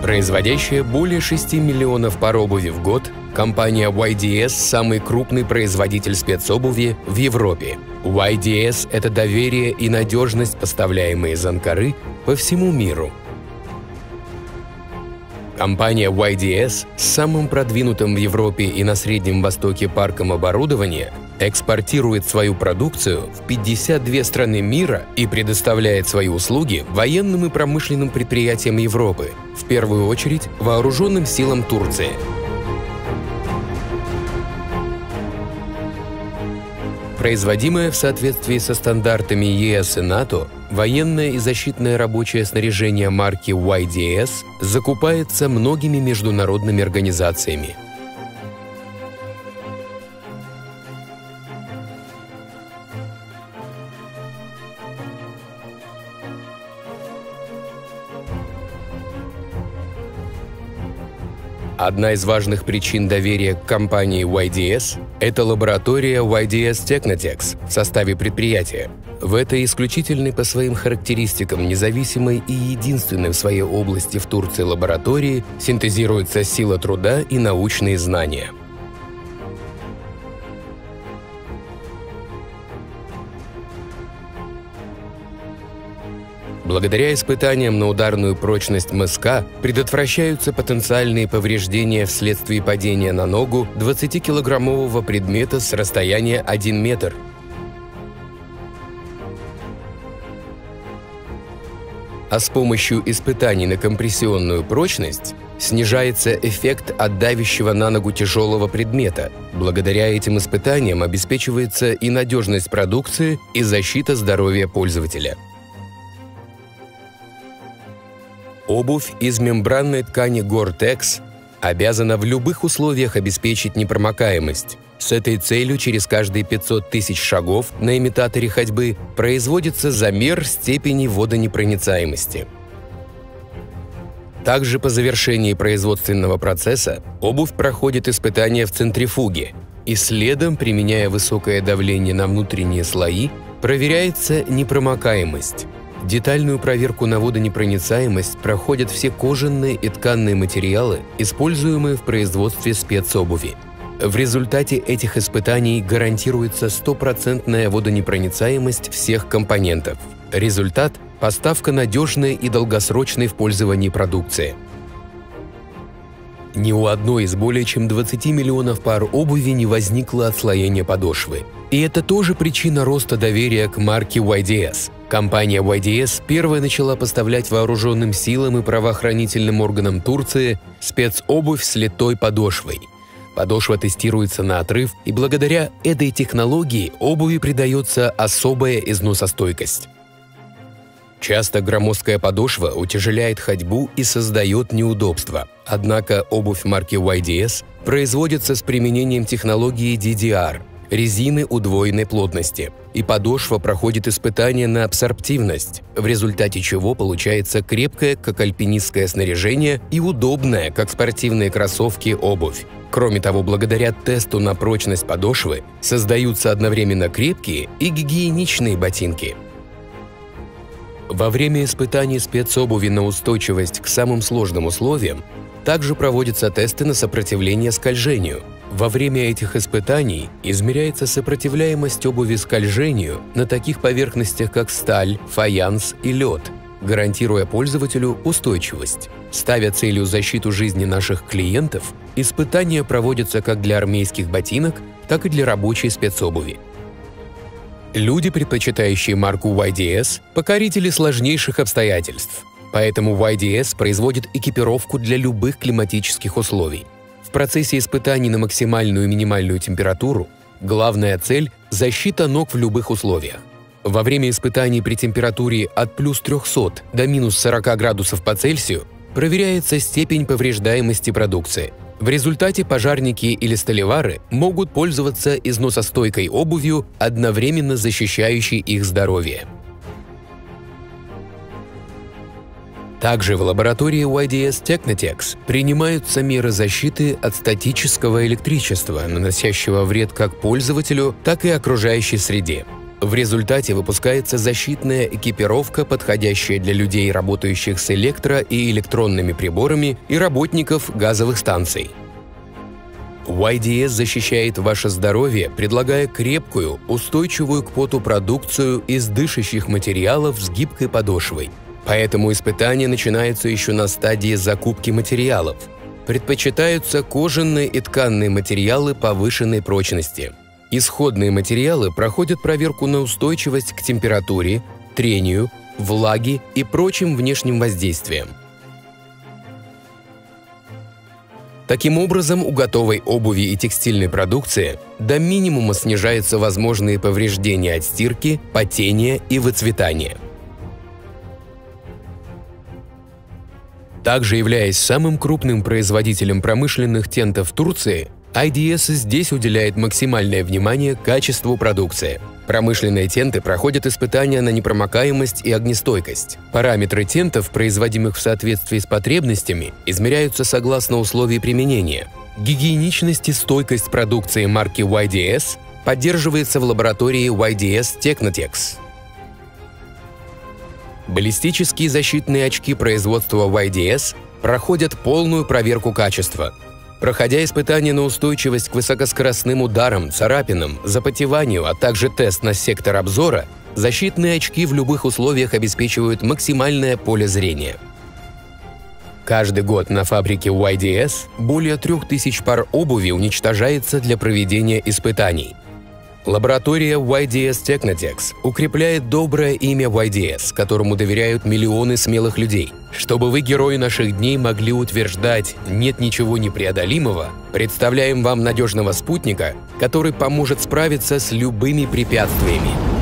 Производящая более 6 миллионов пар обуви в год, компания YDS – самый крупный производитель спецобуви в Европе. YDS – это доверие и надежность, поставляемые из Анкары по всему миру. Компания YDS с самым продвинутым в Европе и на Среднем Востоке парком оборудования экспортирует свою продукцию в 52 страны мира и предоставляет свои услуги военным и промышленным предприятиям Европы, в первую очередь вооруженным силам Турции. Производимое в соответствии со стандартами ЕС и НАТО, военное и защитное рабочее снаряжение марки YDS закупается многими международными организациями. Одна из важных причин доверия к компании YDS – это лаборатория YDS Technotex в составе предприятия. В этой исключительной по своим характеристикам независимой и единственной в своей области в Турции лаборатории синтезируется сила труда и научные знания. Благодаря испытаниям на ударную прочность МСК предотвращаются потенциальные повреждения вследствие падения на ногу 20-килограммового предмета с расстояния 1 метр. А с помощью испытаний на компрессионную прочность снижается эффект от давящего на ногу тяжелого предмета. Благодаря этим испытаниям обеспечивается и надежность продукции, и защита здоровья пользователя. Обувь из мембранной ткани Gore-Tex обязана в любых условиях обеспечить непромокаемость. С этой целью через каждые 500 тысяч шагов на имитаторе ходьбы производится замер степени водонепроницаемости. Также по завершении производственного процесса обувь проходит испытания в центрифуге, и следом, применяя высокое давление на внутренние слои, проверяется непромокаемость. Детальную проверку на водонепроницаемость проходят все кожаные и тканные материалы, используемые в производстве спецобуви. В результате этих испытаний гарантируется стопроцентная водонепроницаемость всех компонентов. Результат – поставка надежной и долгосрочной в пользовании продукции. Ни у одной из более чем 20 миллионов пар обуви не возникло отслоения подошвы. И это тоже причина роста доверия к марке YDS. Компания YDS первая начала поставлять вооруженным силам и правоохранительным органам Турции спецобувь с литой подошвой. Подошва тестируется на отрыв, и благодаря этой технологии обуви придается особая износостойкость. Часто громоздкая подошва утяжеляет ходьбу и создает неудобства. Однако обувь марки YDS производится с применением технологии DDR – резины удвоенной плотности, и подошва проходит испытания на абсорбтивность, в результате чего получается крепкое, как альпинистское снаряжение, и удобная, как спортивные кроссовки, обувь. Кроме того, благодаря тесту на прочность подошвы создаются одновременно крепкие и гигиеничные ботинки. Во время испытаний спецобуви на устойчивость к самым сложным условиям также проводятся тесты на сопротивление скольжению. Во время этих испытаний измеряется сопротивляемость обуви скольжению на таких поверхностях, как сталь, фаянс и лед, гарантируя пользователю устойчивость. Ставя целью защиту жизни наших клиентов, испытания проводятся как для армейских ботинок, так и для рабочей спецобуви. Люди, предпочитающие марку YDS, покорители сложнейших обстоятельств. Поэтому YDS производит экипировку для любых климатических условий. В процессе испытаний на максимальную и минимальную температуру главная цель – защита ног в любых условиях. Во время испытаний при температуре от плюс 300 до минус 40 градусов по Цельсию проверяется степень повреждаемости продукции. В результате пожарники или столевары могут пользоваться износостойкой обувью, одновременно защищающей их здоровье. Также в лаборатории YDS Technotex принимаются меры защиты от статического электричества, наносящего вред как пользователю, так и окружающей среде. В результате выпускается защитная экипировка, подходящая для людей, работающих с электро- и электронными приборами, и работников газовых станций. YDS защищает ваше здоровье, предлагая крепкую, устойчивую к поту продукцию из дышащих материалов с гибкой подошвой. Поэтому испытание начинается еще на стадии закупки материалов. Предпочитаются кожаные и тканные материалы повышенной прочности. Исходные материалы проходят проверку на устойчивость к температуре, трению, влаге и прочим внешним воздействиям. Таким образом, у готовой обуви и текстильной продукции до минимума снижаются возможные повреждения от стирки, потения и выцветания. Также являясь самым крупным производителем промышленных тентов Турции, IDS здесь уделяет максимальное внимание качеству продукции. Промышленные тенты проходят испытания на непромокаемость и огнестойкость. Параметры тентов, производимых в соответствии с потребностями, измеряются согласно условий применения. Гигиеничность и стойкость продукции марки YDS поддерживается в лаборатории YDS Technotex. Баллистические защитные очки производства YDS проходят полную проверку качества. Проходя испытания на устойчивость к высокоскоростным ударам, царапинам, запотеванию, а также тест на сектор обзора, защитные очки в любых условиях обеспечивают максимальное поле зрения. Каждый год на фабрике YDS более 3000 пар обуви уничтожается для проведения испытаний. Лаборатория YDS Technotex укрепляет доброе имя YDS, которому доверяют миллионы смелых людей. Чтобы вы, герои наших дней, могли утверждать «нет ничего непреодолимого», представляем вам надежного спутника, который поможет справиться с любыми препятствиями.